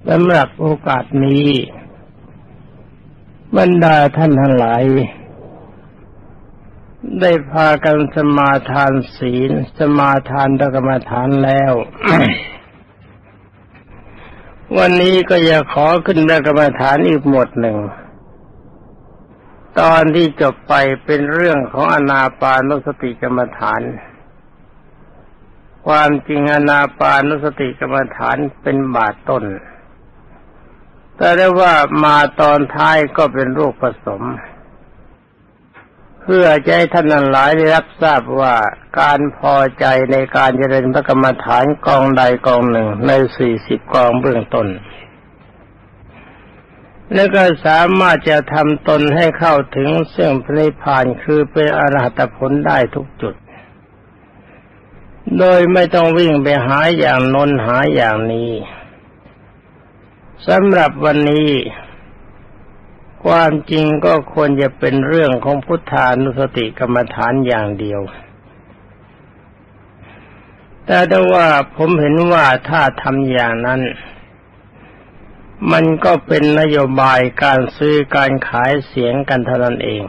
สำหรับโอกาสนี้บรรดาท่านทั้งหลายได้พากันสมาทานศีลสมาทานกรรมฐานแล้ว วันนี้ก็จะขอขึ้นกรรมฐานอีกหมวดหนึ่งตอนที่จบไปเป็นเรื่องของอานาปานสติกรรมฐานความจริงอานาปานสติกรรมฐานเป็นบาทต้นแต่ได้ว่ามาตอนท้ายก็เป็นรูปผสมเพื่อจะให้ท่านทั้งหลายได้รับทราบว่าการพอใจในการเจริญพระกรรมฐานกองใดกองหนึ่งใน40กองเบื้องต้นและก็สามารถจะทำตนให้เข้าถึงซึ่งพระนิพพานคือเป็นอรหัตผลได้ทุกจุดโดยไม่ต้องวิ่งไปหาอย่างโน้นหาอย่างนี้สำหรับวันนี้ความจริงก็ควรจะเป็นเรื่องของพุทธานุสติกรรมฐานอย่างเดียวแต่ถ้าว่าผมเห็นว่าถ้าทำอย่างนั้นมันก็เป็นนโยบายการซื้อการขายเสียงกันเท่านั้นเอง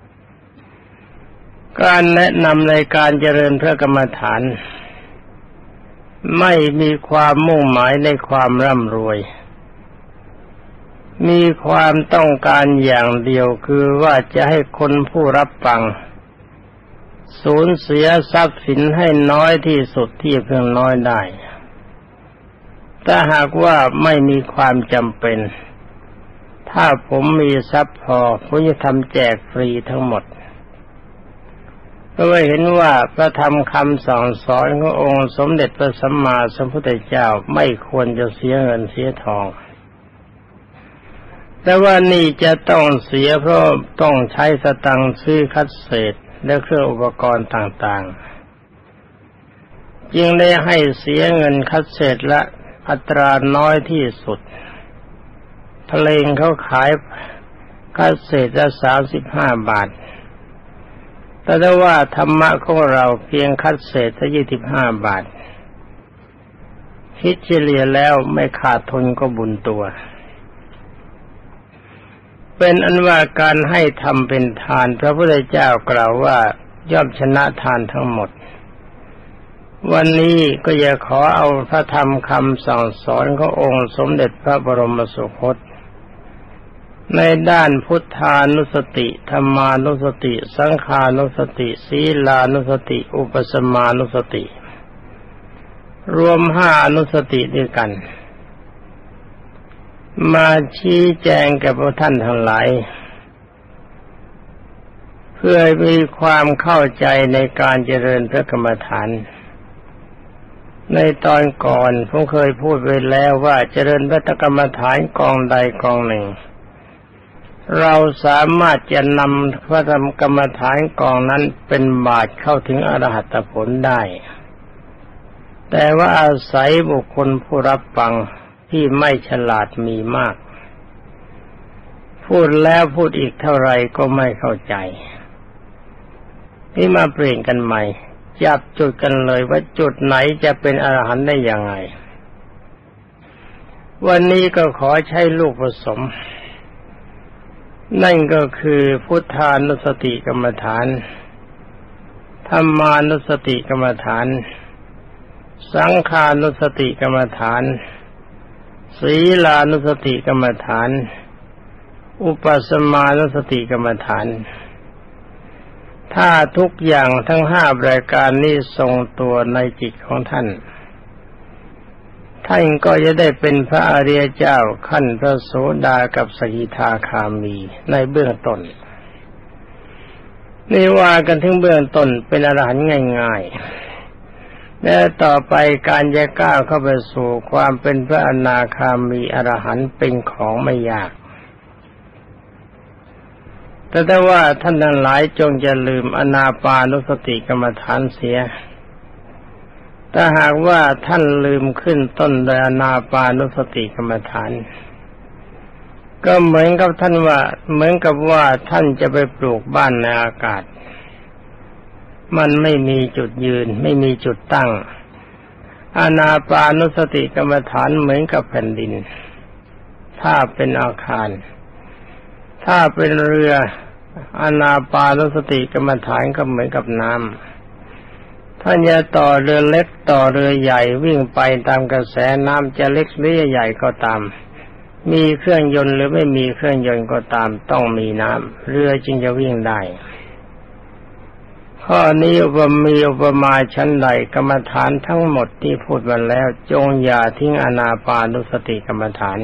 การแนะนำในการเจริญพระกรรมฐานไม่มีความมุ่งหมายในความร่ำรวยมีความต้องการอย่างเดียวคือว่าจะให้คนผู้รับฟังสูญเสียทรัพย์สินให้น้อยที่สุดที่เพียงน้อยได้ถ้าหากว่าไม่มีความจำเป็นถ้าผมมีทรัพย์พอผมจะทำแจกฟรีทั้งหมดเพราะเห็นว่าพระธรรมคำสั่งสอนขององค์สมเด็จพระสัมมาสัมพุทธเจ้าไม่ควรจะเสียเงินเสียทองแต่ว่านี่จะต้องเสียเพราะต้องใช้สตังค์ซื้อคัดเศษและเครื่องอุปกรณ์ต่างๆจึงได้ให้เสียเงินคัดเศษละอัตราน้อยที่สุดเพลงเขาขายคัดเศษละ35 บาทแต่ได้ว่าธรรมะของเราเพียงคัดเศษละ25 บาทคิดเฉลี่ยแล้วไม่ขาดทุนก็บุญตัวเป็นอันว่าการให้ทำเป็นทานพระพุทธเจ้ากล่าวว่าย่อมชนะทานทั้งหมดวันนี้ก็จะขอเอาพระธรรมคำสั่งสอนขององค์สมเด็จพระบรมสุคตในด้านพุทธานุสติธรรมานุสติสังฆานุสติศีลานุสติอุปสมานุสติรวม5อนุสติด้วยกันมาชี้แจงแก่พวกท่านทั้งหลายเพื่อมีความเข้าใจในการเจริญพระกรรมฐานในตอนก่อนผมเคยพูดไว้แล้วว่าเจริญพระกรรมฐานกองใดกองหนึ่งเราสามารถจะนำพระธรรมกรรมฐานกองนั้นเป็นบาตรเข้าถึงอรหัตผลได้แต่ว่าอาศัยบุคคลผู้รับฟังที่ไม่ฉลาดมีมากพูดแล้วพูดอีกเท่าไรก็ไม่เข้าใจนี่มาเปลี่ยนกันใหม่จับจุดกันเลยว่าจุดไหนจะเป็นอรหันต์ได้อย่างไรวันนี้ก็ขอใช้ลูกผสมนั่นก็คือพุทธานุสติกรรมฐานธรรมานุสติกรรมฐานสังฆานุสติกรรมฐานศีลานุสติกรรมฐานอุปสมานุสติกรรมฐานถ้าทุกอย่างทั้ง5รายการนี้ทรงตัวในจิตของท่านท่านก็จะได้เป็นพระอริยเจ้าขั้นพระโสดากับสกิทาคามีในเบื้องต้นนี่ว่ากันถึงเบื้องต้นเป็นอรหันต์ง่ายๆและต่อไปการจะก้าวเข้าไปสู่ความเป็นพระอนาคามีอรหันต์เป็นของไม่ยากแต่ถ้าว่าท่านทั้งหลายจงอย่าลืมอานาปานุสติกรรมฐานเสียถ้าหากว่าท่านลืมขึ้นต้นโดยอานาปานุสติกรรมฐานก็เหมือนกับท่านท่านจะไปปลูกบ้านในอากาศมันไม่มีจุดยืนไม่มีจุดตั้งอานาปานุสติกรรมฐานเหมือนกับแผ่นดินถ้าเป็นอาคารถ้าเป็นเรืออานาปานสติกรรมฐานก็เหมือนกับน้ำท่านจะต่อเรือเล็กต่อเรือใหญ่วิ่งไปตามกระแสน้ำจะเล็กหรือใหญ่ก็ตามมีเครื่องยนต์หรือไม่มีเครื่องยนต์ก็ตามต้องมีน้ำเรือจึงจะวิ่งได้ข้อนี้มีอุปมาชั้นใดกรรมฐานทั้งหมดที่พูดมาแล้วจงอย่าทิ้งอานาปานสติกรรมฐาน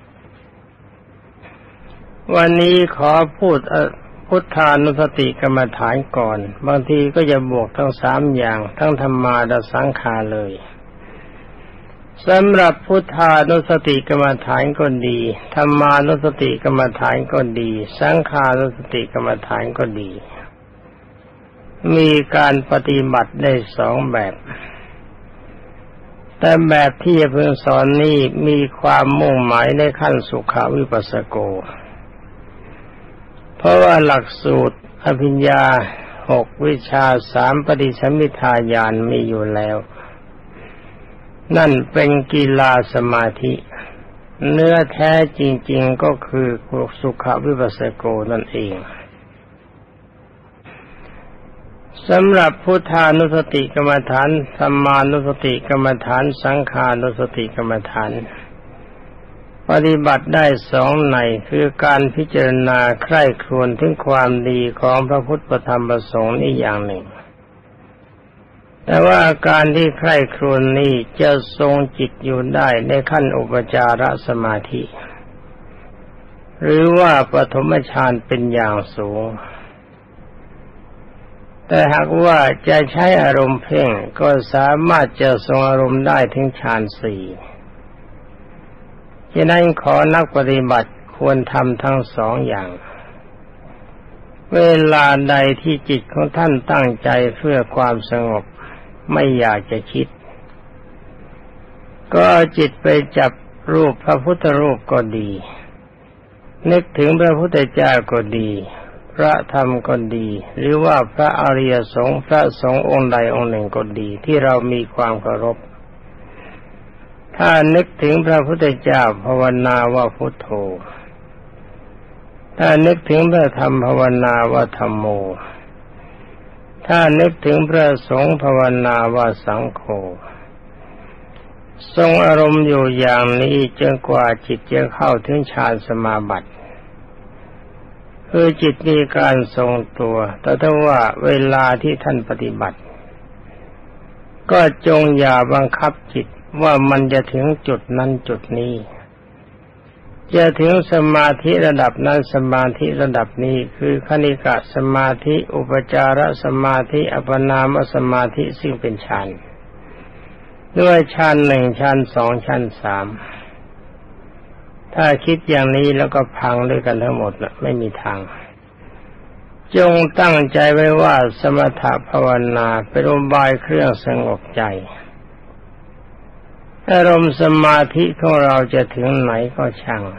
วันนี้ขอพูดพุทธานุสติกรรมฐานก่อนบางทีก็จะบวกทั้ง3อย่างทั้งธรรมาและสังขารเลยสำหรับพุทธานุสติกรรมฐานก็ดีธรรมานุสติกรรมฐานก็ดีสังขานุสติกรรมฐานก็ดีมีการปฏิบัติได้2แบบแต่แบบที่จะเพิ่งสอนนี้มีความมุ่งหมายในขั้นสุขวิปัสสโกเพราะว่าหลักสูตรอภิญญา6วิชา3ปฏิสัมภิทาญาณมีอยู่แล้วนั่นเป็นกีฬาสมาธิเนื้อแท้จริงๆก็คือสุขวิปัสสโกนั่นเองสำหรับพุทธานุสติกรรมฐานธรรมานุสติกรรมฐานสังขานุสติกรรมฐานปฏิบัติได้2ในคือการพิจารณาใคร่ครวญถึงความดีของพระพุทธธรรมประสงค์นี่อย่างหนึ่งแต่ว่าการที่ใคร่ครวญนี้จะทรงจิตอยู่ได้ในขั้นอุปจารสมาธิหรือว่าปฐมฌานเป็นอย่างสูงแต่หากว่าจะใช้อารมณ์เพ่งก็สามารถจะทรงอารมณ์ได้ถึงฌาน4ฉะนั้นขอนักปฏิบัติควรทำทั้ง2อย่างเวลาใดที่จิตของท่านตั้งใจเพื่อความสงบไม่อยากจะคิดก็เอาจิตไปจับรูปพระพุทธรูปก็ดีนึกถึงพระพุทธเจ้าก็ดีพระธรรมก็ดีหรือว่าพระอริยสงฆ์พระสงฆ์องค์ใดองค์หนึ่งก็ดีที่เรามีความเคารพถ้านึกถึงพระพุทธเจ้าภาวนาว่าพุทโธถ้านึกถึงพระธรรมภาวนาว่าธัมโมถ้านึกถึงพระสงฆ์ภาวนาว่าสังโฆทรงอารมณ์อยู่อย่างนี้จนกว่าจิตจะเข้าถึงฌานสมาบัติคือจิตมีการทรงตัวแต่ถ้าว่าเวลาที่ท่านปฏิบัติก็จงอย่าบังคับจิตว่ามันจะถึงจุดนั้นจุดนี้จะถึงสมาธิระดับนั้นสมาธิระดับนี้คือคณิกะสมาธิอุปจารสมาธิอัปปนามสมาธิซึ่งเป็นฌานด้วยฌาน1ฌาน2ฌาน3ถ้าคิดอย่างนี้แล้วก็พังด้วยกันทั้งหมดนะไม่มีทางจงตั้งใจไว้ว่าสมถภาวนาเป็นอุบายเครื่องสงบใจอารมณ์สมาธิของเราจะถึงไหนก็ช่าง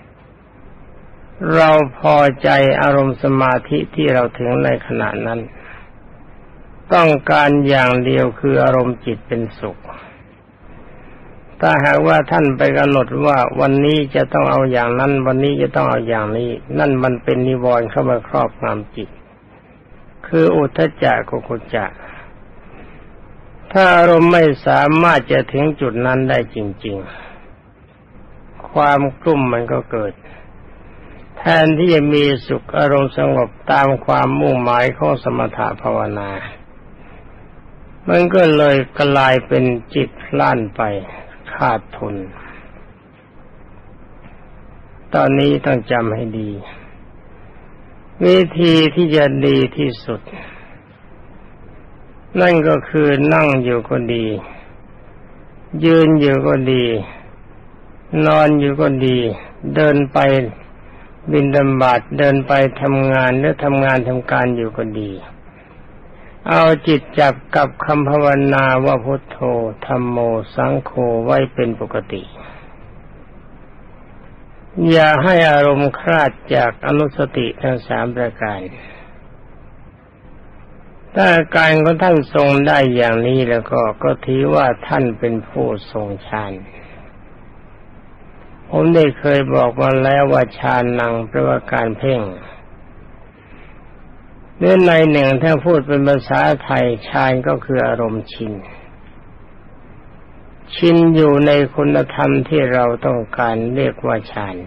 เราพอใจอารมณ์สมาธิที่เราถึงในขณะนั้นต้องการอย่างเดียวคืออารมณ์จิตเป็นสุขถ้าหากว่าท่านไปกำหนดว่าวันนี้จะต้องเอาอย่างนั้นวันนี้จะต้องเอาอย่างนี้นั่นมันเป็นนิวรณ์เข้ามาครอบงำจิตคืออุทธัจจะกุกุจจะถ้าอารมณ์ไม่สามารถจะถึงจุดนั้นได้จริงๆความกลุ้มมันก็เกิดแทนที่จะมีสุขอารมณ์สงบตามความมุ่งหมายของสมถภาวนามันก็เลยกลายเป็นจิตพล่านไปขาดทุนตอนนี้ต้องจำให้ดีวิธีที่จะดีที่สุดนั่นก็คือนั่งอยู่ก็ดียืนอยู่ก็ดีนอนอยู่ก็ดีเดินไปบิณฑบาตเดินไปทำงานหรือทำงานทำการอยู่ก็ดีเอาจิตจับกับคำภาวนาว่าพุทโธธัมโมสังโฆไว้เป็นปกติอย่าให้อารมณ์คลาดจากอนุสติทั้ง3ประการถ้าการของท่านทรงได้อย่างนี้แล้วก็ถือว่าท่านเป็นผู้ทรงฌานผผมได้เคยบอกมาแล้วว่าฌานังแปลว่าการเพ่งเรื่องในหนึ่งถ้าพูดเป็นภาษาไทยฌานก็คืออารมณ์ชินอยู่ในคุณธรรมที่เราต้องการเรียกว่าฌาน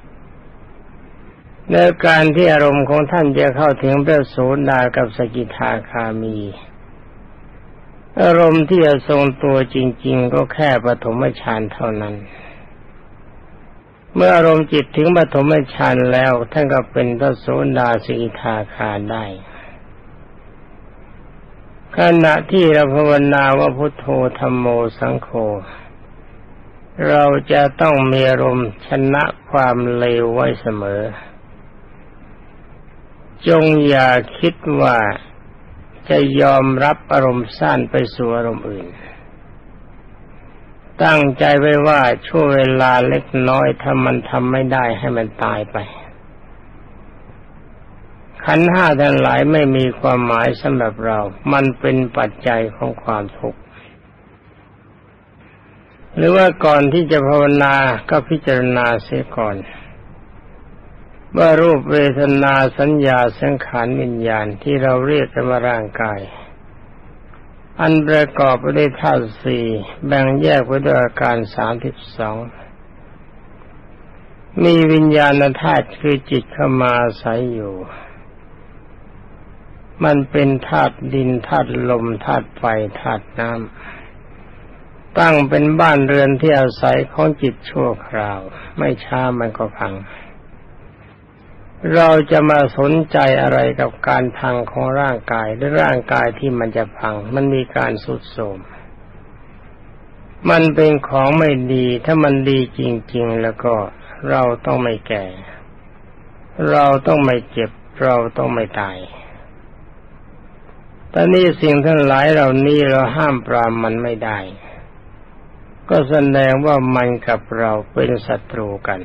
ในการที่อารมณ์ของท่านจะเข้าถึงพระโสดากับสกิทาคามีอารมณ์ที่จะทรงตัวจริงๆก็แค่ปฐมฌานเท่านั้นเมื่ออารมณ์จิตถึงปฐมฌานแล้วท่านก็เป็นพระโสดาสกิทาคาได้ขณะที่เราภาวนาว่าพุทโธธัมโมสังโฆเราจะต้องมีอารมณ์ชนะความเลวไว้เสมอจงอย่าคิดว่าจะยอมรับอารมณ์สั้นไปสู่อารมณ์อื่นตั้งใจไว้ว่าช่วงเวลาเล็กน้อยถ้ามันทำไม่ได้ให้มันตายไปขันธ์ห้าทั้งหลายไม่มีความหมายสำหรับเรามันเป็นปัจจัยของความทุกข์หรือว่าก่อนที่จะภาวนาก็พิจารณาเสียก่อนว่ารูปเวทนาสัญญาสังขารวิญญาณที่เราเรียกกันว่าร่างกายอันประกอบไปด้วยธาตุสี่แบ่งแยกไว้ด้วยอาการ32มีวิญญาณธาตุคือจิตเข้ามาอาศัยอยู่มันเป็นธาตุดินธาตุลมธาตุไฟธาตุน้ำตั้งเป็นบ้านเรือนที่อาศัยของจิตชั่วคราวไม่ช้ามันก็พังเราจะมาสนใจอะไรกับการพังของร่างกายหรือร่างกายที่มันจะพังมันมีการทรุดโทรมมันเป็นของไม่ดีถ้ามันดีจริงๆแล้วก็เราต้องไม่แก่เราต้องไม่เจ็บเราต้องไม่ตายแต่นี่สิ่งทั้งหลายเหล่านี้เราห้ามปรามมันไม่ได้ก็แสดงว่ามันกับเราเป็นศัตรูกัน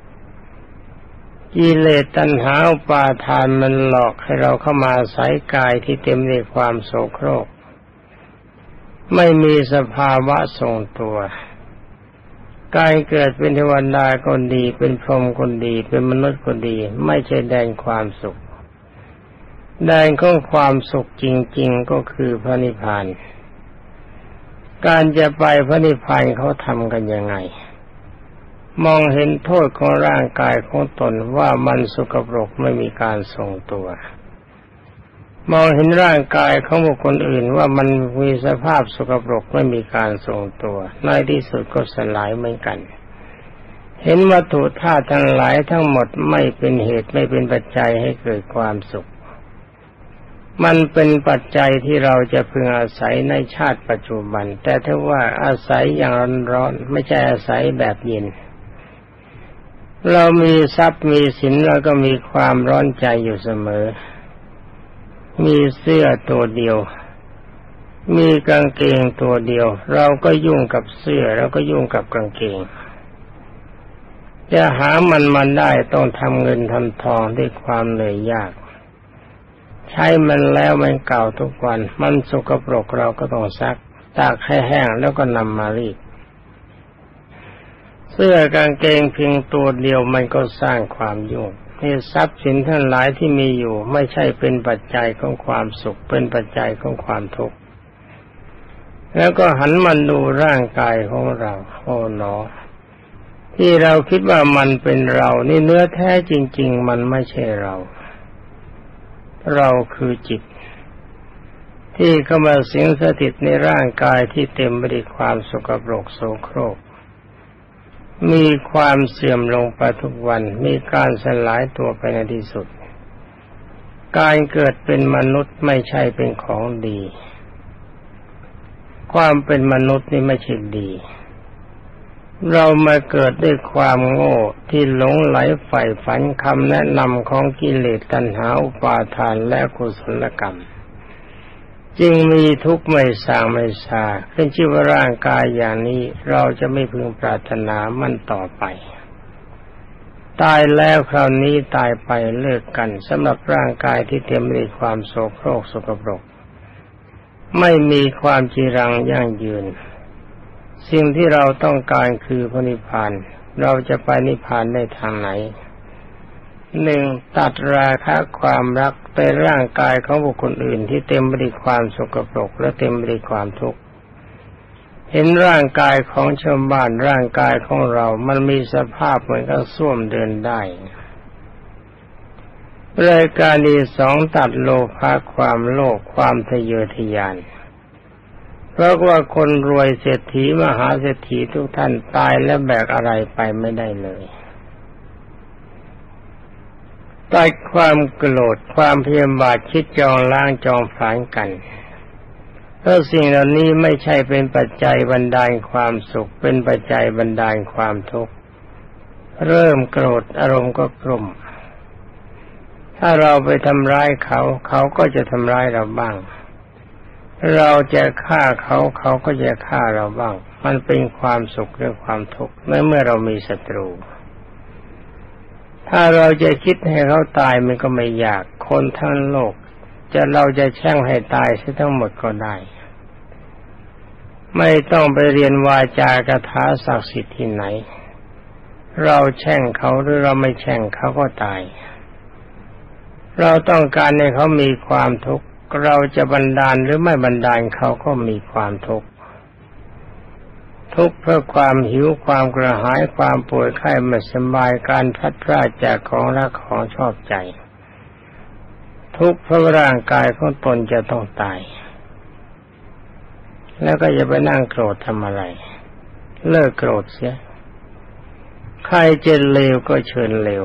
กิเลสตัณหาอุปาทานมันหลอกให้เราเข้ามาอาศัยกายที่เต็มด้วยความโสโครกไม่มีสภาวะทรงตัวกายเกิดเป็นเทวดาก็ดีเป็นพรหมก็ดีเป็นมนุษย์ก็ดีไม่ใช่แดนความสุขแดนของความสุขจริงๆก็คือพระนิพพานการจะไปพระนิพพานเขาทำกันยังไงมองเห็นโทษของร่างกายของตนว่ามันสกปรกไม่มีการทรงตัวมองเห็นร่างกายของบุคคลอื่นว่ามันมีสภาพสกปรกไม่มีการทรงตัวในที่สุดก็สลายเหมือนกันเห็นวัตถุธาตุทั้งหลายทั้งหมดไม่เป็นเหตุไม่เป็นปัจจัยให้เกิดความสุขมันเป็นปัจจัยที่เราจะพึงอาศัยในชาติปัจจุบันแต่ถ้าว่าอาศัยอย่างร้อนๆไม่ใช่อาศัยแบบเย็นเรามีทรัพย์มีสินแล้วก็มีความร้อนใจอยู่เสมอมีเสื้อตัวเดียวมีกางเกงตัวเดียวเราก็ยุ่งกับเสื้อเราก็ยุ่งกับกางเกงจะหามันได้ต้องทำเงินทำทองด้วยความเหนื่อยยากใช้มันแล้วมันเก่าทุกวันมันสกปรกเราก็ต้องซักตากให้แห้งแล้วก็นำมารีดเสื้อกางเกงเพียงตัวเดียวมันก็สร้างความยุ่งนี่ทรัพย์สินทั้งหลายที่มีอยู่ไม่ใช่เป็นปัจจัยของความสุขเป็นปัจจัยของความทุกข์แล้วก็หันมาดูร่างกายของเราโอ้หนอที่เราคิดว่ามันเป็นเรานี่เนื้อแท้จริงๆมันไม่ใช่เราคือจิตที่เข้ามาสิงสถิตในร่างกายที่เต็มไปด้วยความสกปรกโสโครกมีความเสื่อมลงไปทุกวันมีการสลายตัวไปในที่สุดการเกิดเป็นมนุษย์ไม่ใช่เป็นของดีความเป็นมนุษย์นี่ไม่ใช่ดีเรามาเกิดด้วยความโง่ที่หลงไหลใฝ่ฝันคำแนะนำของกิเลสตัณหาอุปาทานและกุศลกรรมจึงมีทุกข์ไม่สร้างไม่ซาขึ้นชื่อว่าร่างกายอย่างนี้เราจะไม่พึงปรารถนามันต่อไปตายแล้วคราวนี้ตายไปเลิกกันสำหรับร่างกายที่เต็มไปด้วยความโสโครกสกปรกไม่มีความจีรังยั่งยืนสิ่งที่เราต้องการคือพระนิพพานเราจะไปนิพพานได้ทางไหนหนึ่งตัดราคะความรักในร่างกายของบุคคลอื่นที่เต็มไปด้วยความสกปรกและเต็มไปด้วยความทุกข์เห็นร่างกายของชาวบ้านร่างกายของเรามันมีสภาพเหมือนกับส้วมเดินได้รายการที่สองตัดโลภะความโลภความทะเยอทะยานเพราะว่าคนรวยเศรษฐีมหาเศรษฐีทุกท่านตายและแบกอะไรไปไม่ได้เลยตัดความโกรธความพยาบาทคิดจองล้างจองผลาญกันเพราะสิ่งเหล่านี้ไม่ใช่เป็นปัจจัยบันดาลความสุขเป็นปัจจัยบันดาลความทุกข์เริ่มโกรธอารมณ์ก็กลุ่มถ้าเราไปทำร้ายเขาเขาก็จะทำร้ายเราบ้างเราจะฆ่าเขาเขาก็จะฆ่าเราบ้างมันเป็นความสุขหรือความทุกข์เมื่อเรามีศัตรูถ้าเราจะคิดให้เขาตายมันก็ไม่ยากคนทั้งโลกเราจะแช่งให้ตายเสียทั้งหมดก็ได้ไม่ต้องไปเรียนวาจากถาศักดิ์สิทธิ์ที่ไหนเราแช่งเขาหรือเราไม่แช่งเขาก็ตายเราต้องการให้เขามีความทุกข์เราจะบันดาลหรือไม่บันดาลเขาก็มีความทุกข์ทุกข์เพราะความหิวความกระหายความป่วยไข้ไม่สบายการพลัดพรากจากของรักของชอบใจทุกข์เพราะร่างกายของตนจะต้องตายแล้วก็จะไปนั่งโกรธทำอะไรเลิกโกรธเสียใครจะเลวก็เชิญเลว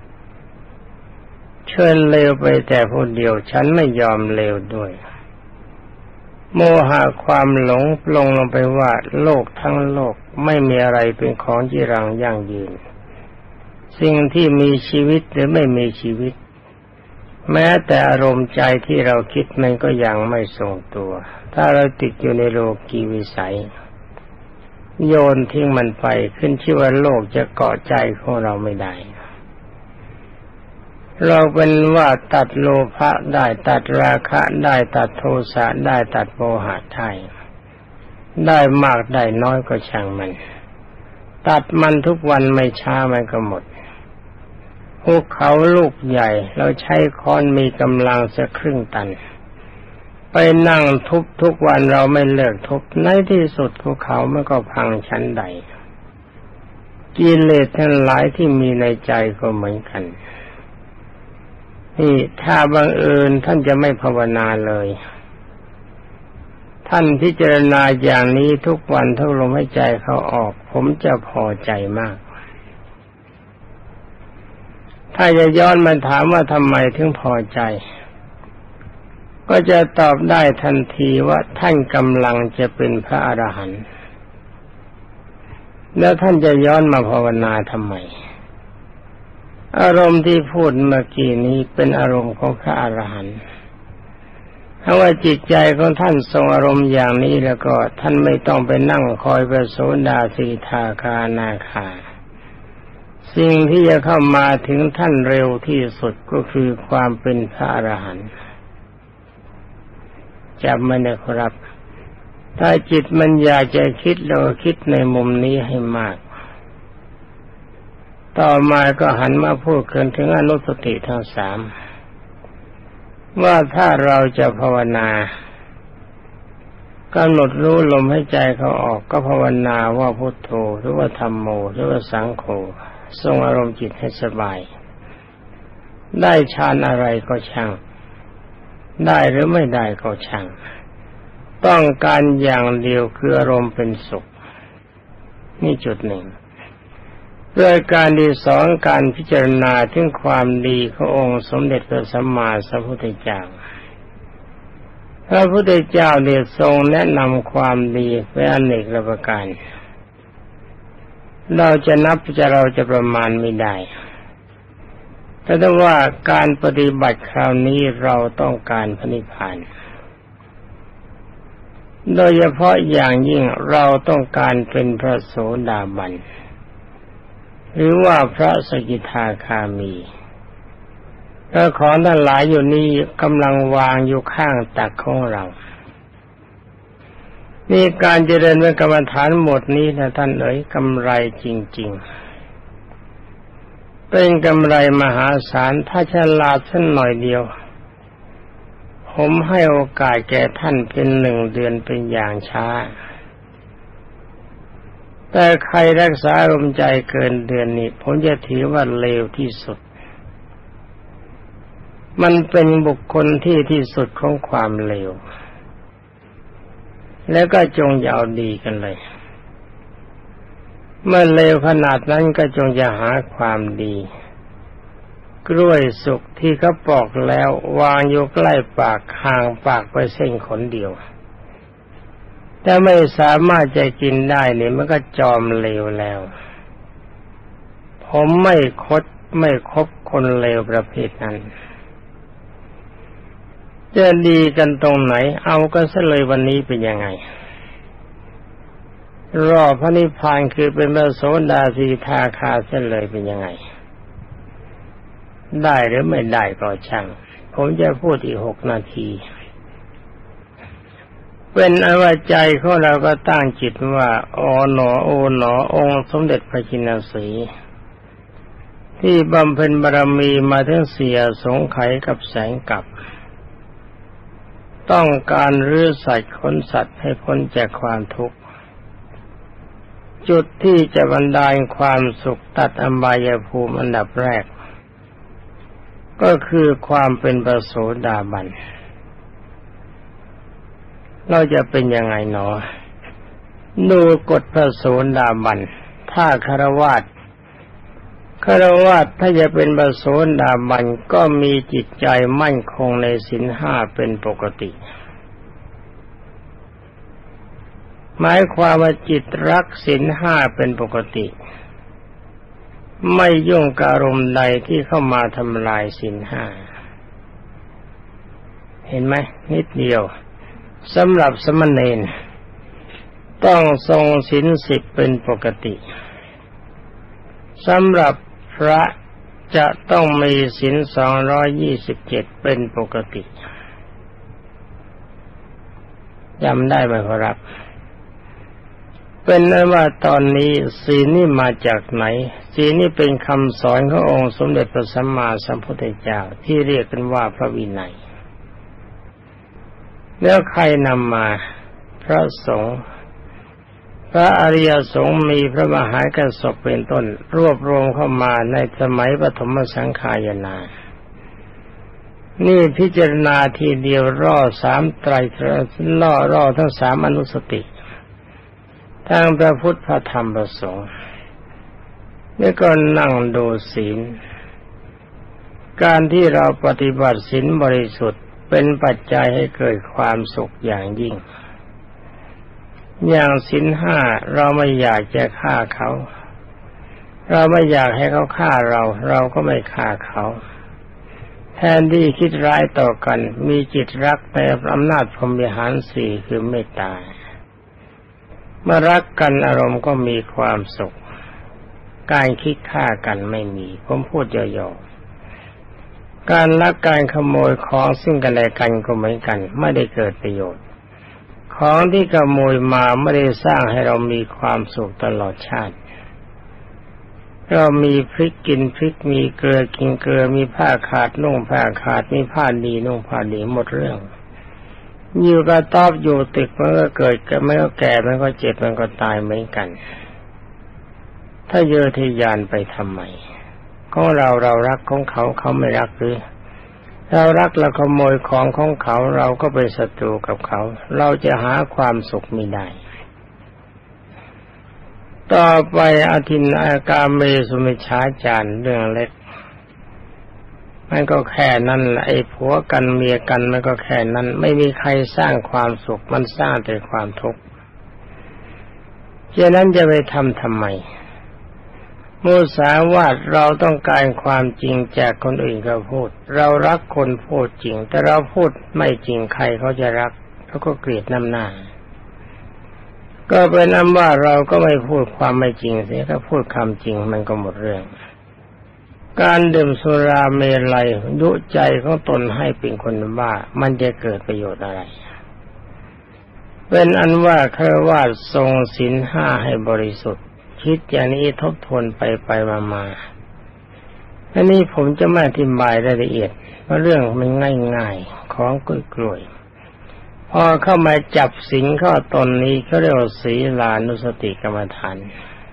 ไปแต่ผู้เดียวฉันไม่ยอมเลวด้วยโมหะความหลงลงไปว่าโลกทั้งโลกไม่มีอะไรเป็นของจีรังยั่งยืนสิ่งที่มีชีวิตหรือไม่มีชีวิตแม้แต่อารมณ์ใจที่เราคิดมันก็ยังไม่ทรงตัวถ้าเราติดอยู่ในโลกีวิสัยโยนทิ้งมันไปขึ้นชื่อว่าโลกจะเกาะใจของเราไม่ได้เราเป็นว่าตัดโลภะได้ตัดราคะได้ตัดโทสะได้ตัดโมหะได้มากได้น้อยก็ช่างมันตัดมันทุกวันไม่ช้ามันก็หมดภูเขาลูกใหญ่เราใช้ค้อนมีกำลังสักครึ่งตันไปนั่งทุบทุกวันเราไม่เลิกทุบในที่สุดภูเขามันก็พังชั้นใดกิเลสทั้งหลายที่มีในใจก็เหมือนกันนี่ถ้าบังเอิญท่านจะไม่ภาวนาเลยท่านพิจารณาอย่างนี้ทุกวันทุกลมหายใจเข้าออกผมจะพอใจมากถ้าจะย้อนมาถามว่าทำไมถึงพอใจก็จะตอบได้ทันทีว่าท่านกำลังจะเป็นพระอรหันต์แล้วท่านจะย้อนมาภาวนาทำไมอารมณ์ที่พูดเมื่อกี้นี้เป็นอารมณ์ของพระอรหันต์ถ้าว่าจิตใจของท่านทรงอารมณ์อย่างนี้แล้วก็ท่านไม่ต้องไปนั่งคอยพระโสดาสีทาคานาคาสิ่งที่จะเข้ามาถึงท่านเร็วที่สุดก็คือความเป็นพระอรหันต์จำไว้นะครับถ้าจิตมันอยากจะคิดเราคิดในมุมนี้ให้มากต่อมาก็หันมาพูดถึงอนุสติทั้งสามว่าถ้าเราจะภาวนากำหนดรู้ลมให้ใจเขาออกก็ภาวนาว่าพุทโธหรือว่าธัมโมหรือว่าสังโฆทรงอารมณ์จิตให้สบายได้ฌานอะไรก็ช่างได้หรือไม่ได้ก็ช่างต้องการอย่างเดียวคืออารมณ์เป็นสุขนี่จุดหนึ่งด้วยการที่สองการพิจารณาถึงความดีขององค์สมเด็จพระสัมมาสัมพุทธเจ้าพระพุทธเจ้าได้ทรงแนะนำความดีไว้อเนกประการเราจะนับเราจะประมาณไม่ได้แต่ถ้าว่าการปฏิบัติคราวนี้เราต้องการพระนิพพานโดยเฉพาะอย่างยิ่งเราต้องการเป็นพระโสดาบันหรือว่าพระสกิทาคามีพระของท่านหลายอยู่นี้กำลังวางอยู่ข้างตักของเรานี่การเจริญกรรมฐานหมดนี้นะท่านเอ๋ยกำไรจริงเป็นกำไรมหาศาลถ้าฉลาดสักหน่อยเดียวผมให้โอกาสแก่ท่านเป็น1 เดือนเป็นอย่างช้าแต่ใครรักษาอารมณ์ใจเกินเดือนนี้ผมจะถือว่าเลวที่สุดมันเป็นบุคคลที่สุดของความเลวแล้วก็จงอย่าเอาดีกันเลยเมื่อเลวขนาดนั้นก็จงอย่าหาความดีกล้วยสุกที่เขาปอกแล้ววางอยู่ใกล้ปากห่างปากไปเส้นขนเดียวแต่ไม่สามารถจะกินได้เนี่ยมันก็จอมเลวแล้วผมไม่คบคนเลวประเภทนั้นจะดีกันตรงไหนเอากันซะเลยวันนี้เป็นยังไงรอพระนิพพานคือเป็นพระโสดาสีทาคาเส้นเลยเป็นยังไงได้หรือไม่ได้ก็ช่างผมจะพูดอีก6 นาทีเป็นอวใจของเราก็ตั้งจิตว่าอ๋อหนอโอหนอองค์สมเด็จพระชินสีห์ที่บำเพ็ญบารมีมาทั้งเสียสงไขกับแสงกับต้องการรื้อสัตว์ขนสัตว์ให้พ้นจากความทุกข์จุดที่จะบันดาลความสุขตัดอบายภูมิอันดับแรกก็คือความเป็นพระโสดาบันเราจะเป็นยังไงหนอดูกฎพระโสดาบันถ้าคฤหัสถ์ถ้าจะเป็นพระโสดาบันก็มีจิตใจมั่นคงในศีล 5เป็นปกติหมายความว่าจิตรักศีล 5เป็นปกติไม่ยุ่งกับอารมณ์ใดที่เข้ามาทำลายศีล 5เห็นไหมนิดเดียวสำหรับสมณเณรต้องทรงศีล 10เป็นปกติสำหรับพระจะต้องมีศีล227เป็นปกติจำได้ไหมครับเป็นนั้นว่าตอนนี้ศีลนี่มาจากไหนศีลนี่เป็นคำสอนขององค์สมเด็จพระสัมมาสัมพุทธเจ้าที่เรียกกันว่าพระวินัยแล้วใครนำมาพระสงฆ์พระอริยสงฆ์มีพระมหากษัตริย์เป็นต้นรวบรวมเข้ามาในสมัยปฐมสังฆายนานี่พิจารณาทีเดียวร่อ3ไตรร่อทั้ง3อนุสติทางพระพุทธพระธรรมพระสงฆ์แล้วก็นั่งดูศีลการที่เราปฏิบัติศีลบริสุทธิ์เป็นปัจจัยให้เกิดความสุขอย่างยิ่งอย่างศีล 5เราไม่อยากจะฆ่าเขาเราไม่อยากให้เขาฆ่าเราก็ไม่ฆ่าเขาแทนที่คิดร้ายต่อกันมีจิตรักในอำนาจพรหมวิหาร 4คือเมตตาเมื่อรักกันอารมณ์ก็มีความสุขการคิดฆ่ากันไม่มีผมพูดย่อๆการลักการขโมยของซึ่งกันและกันก็เหมือนกันไม่ได้เกิดประโยชน์ของที่ขโมยมาไม่ได้สร้างให้เรามีความสุขตลอดชาติเรามีพริกกินพริกมีเกลือกินเกลือมีผ้าขาดนุ่งผ้าขาดมีผ้าดีนุ่งผ้าดีหมดเรื่องอยู่กับตอบอยู่ตึกมันก็เกิดมันก็แก่มันก็เจ็บมันก็ตายเหมือนกันถ้าเยอทะยานไปทำไมของเรารักของเขาไม่รักหรือเรารักเราขโมยของของเขาเราก็เป็นศัตรูกับเขาเราจะหาความสุขไม่ได้ต่อไปอทินนากาเมสุมิจฉาจารเรื่องเล็กมันก็แค่นั้นแหละไอ้ผัวกันเมียกันมันก็แค่นั้นไม่มีใครสร้างความสุขมันสร้างแต่ความทุกข์ฉะนั้นจะไปทำไมมุสาวาทเราต้องการความจริงจากคนอื่นก็พูดเรารักคนพูดจริงแต่เราพูดไม่จริงใครเขาจะรักเขาก็เกลียดน้ำหน้าก็เป็นอันว่าเราก็ไม่พูดความไม่จริงเสียถ้าพูดความจริงมันก็หมดเรื่องการดื่มสุราเมลัยยุใจของตนให้เป็นคนบ้ามันจะเกิดประโยชน์อะไรเป็นอันว่าฆราวาสทรงศีล 5ให้บริสุทธิ์คิดอย่างนี้ทบทวนไปมาอันนี้ผมจะไม่อธิบายรายละเอียดเพราะเรื่องมันง่ายๆของกล้วยๆพอเข้ามาจับสิงเข้าตนนี้เขาเรียกว่าศีลานุสติกรรมฐาน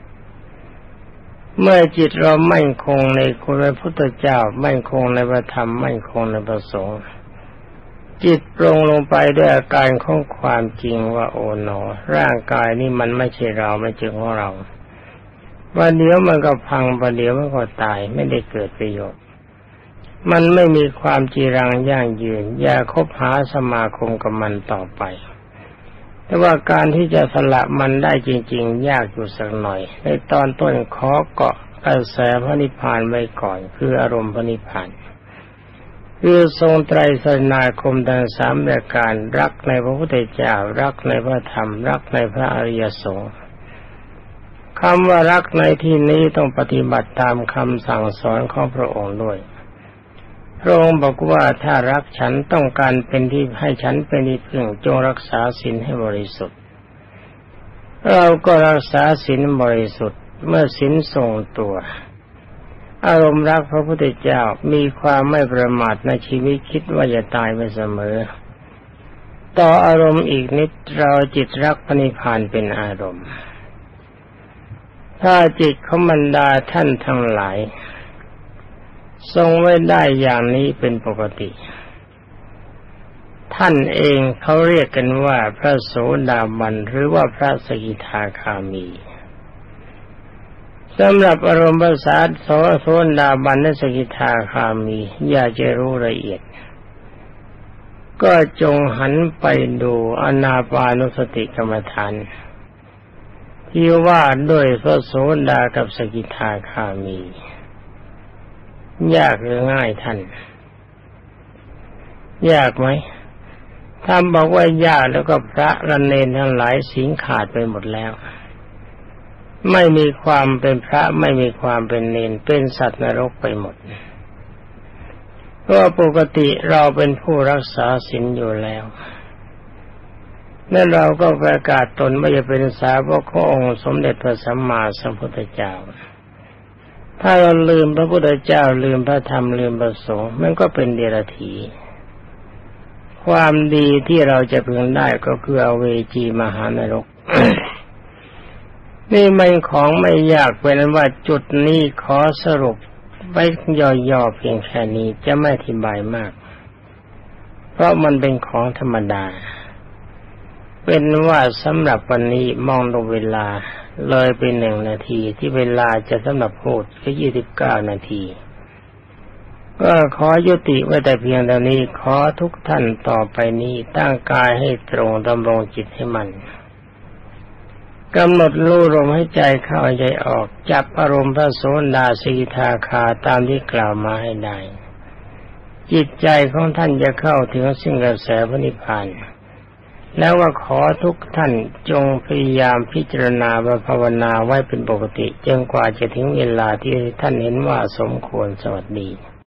เมื่อจิตเรามั่นคงในคุณพระพุทธเจ้ามั่นคงในพระธรรมมั่นคงในพระสงฆ์จิตปรงลงไปด้วยอาการของความจริงว่าโอ๋หนอร่างกายนี้มันไม่ใช่เราไม่ใช่ของเราวันเดียวมันก็พังวันเดียวมันก็ตายไม่ได้เกิดประโยชน์มันไม่มีความจีรังยั่งยืนอย่าคบหาสมาคมกับมันต่อไปแต่ว่าการที่จะสละมันได้จริงๆยากอยู่สักหน่อยในตอนต้นขอเกาะกระแสพระนิพพานไว้ก่อนคืออารมณ์พระนิพพานคือทรงไตรสรณคมทั้งสามประการรักในพระพุทธเจ้ารักในพระธรรมรักในพระอริยสงฆ์คำว่ารักในที่นี้ต้องปฏิบัติตามคำสั่งสอนของพระองค์ด้วยพระองค์บอกว่าถ้ารักฉันต้องการเป็นที่ให้ฉันเป็นที่พึ่งจงรักษาศีลให้บริสุทธิ์เราก็รักษาศีลบริสุทธิ์เมื่อศีลทรงตัวอารมณ์รักพระพุทธเจ้ามีความไม่ประมาทในชีวิตคิดว่าจะตายไปเสมอต่ออารมณ์อีกนิดเราจิตรักพระนิพพานเป็นอารมณ์ถ้าจิตของบรรดาท่านทั้งหลายทรงไว้ได้อย่างนี้เป็นปกติท่านเองเขาเรียกกันว่าพระโสดาบันหรือว่าพระสกิทาคามีสำหรับอารมณ์ภาษาโสดาบันและสกิทาคามีอยากจะรู้ละเอียดก็จงหันไปดูอานาปานุสติกรรมฐานที่ว่าด้วยพระโสดากับสกิทาคามียากหรือง่ายท่านยากไหมถ้าบอกว่ายากแล้วก็พระละเนรทั้งหลายสิงขาดไปหมดแล้วไม่มีความเป็นพระไม่มีความเป็นเนรเป็นสัตว์นรกไปหมดเพราะปกติเราเป็นผู้รักษาศีลอยู่แล้วนั่นเราก็ประกาศตนว่าจะเป็นสาวกขององค์สมเด็จพระสัมมาสัมพุทธเจ้าถ้าเราลืมพระพุทธเจ้าลืมพระธรรมลืมพระสงฆ์มันก็เป็นเดรัจฉีความดีที่เราจะพึงได้ก็คืออเวจีมหานรก นี่มันของไม่ยากเป็นนั้นว่าจุดนี้ขอสรุปไว้ย่อๆเพียงแค่นี้จะไม่อธิบายมากเพราะมันเป็นของธรรมดาเป็นว่าสำหรับวันนี้มองดูเวลาเลยไป1 นาทีที่เวลาจะสำหรับพูดก็29 นาทีก็ขอยุติไว้แต่เพียงเท่านี้ขอทุกท่านต่อไปนี้ตั้งกายให้ตรงดำรงจิตให้มันกำหนดรู้ลมให้ใจเข้าใจออกจับอารมณ์พระโสดาสกิทาคาตามที่กล่าวมาให้ได้จิตใจของท่านจะเข้าถึงซึ่งกระแสพระนิพพานแล้วว่าขอทุกท่านจงพยายามพิจารณาและภาวนาไว้เป็นปกติจนกว่าจะถึงเวลาที่ท่านเห็นว่าสมควรสวัสดี